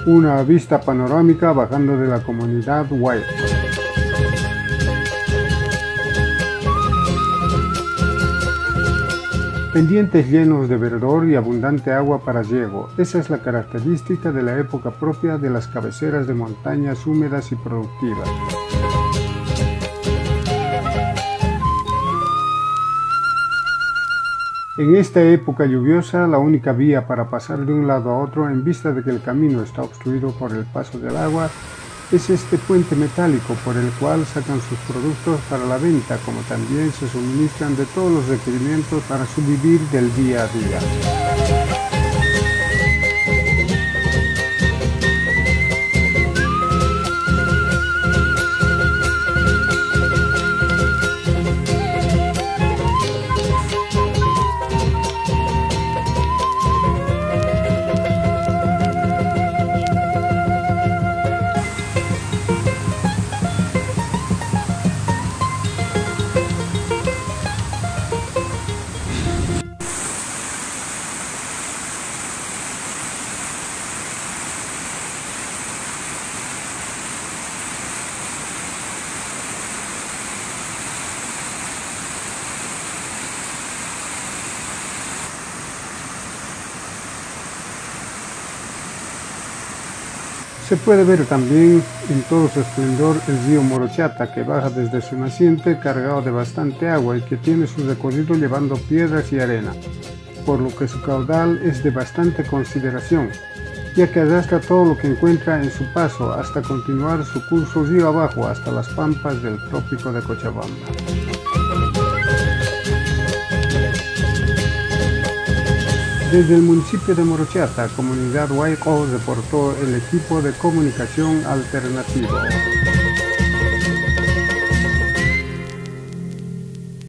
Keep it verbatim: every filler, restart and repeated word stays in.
Una vista panorámica bajando de la comunidad Huayco. Pendientes llenos de verdor y abundante agua para riego. Esa es la característica de la época propia de las cabeceras de montañas húmedas y productivas. En esta época lluviosa, la única vía para pasar de un lado a otro, en vista de que el camino está obstruido por el paso del agua, es este puente metálico por el cual sacan sus productos para la venta, como también se suministran de todos los requerimientos para su vivir del día a día. Se puede ver también en todo su esplendor el río Morochata, que baja desde su naciente cargado de bastante agua y que tiene su recorrido llevando piedras y arena, por lo que su caudal es de bastante consideración, ya que arrastra todo lo que encuentra en su paso hasta continuar su curso río abajo hasta las pampas del trópico de Cochabamba. Desde el municipio de Morochata, comunidad Huayco, reportó el equipo de comunicación alternativo.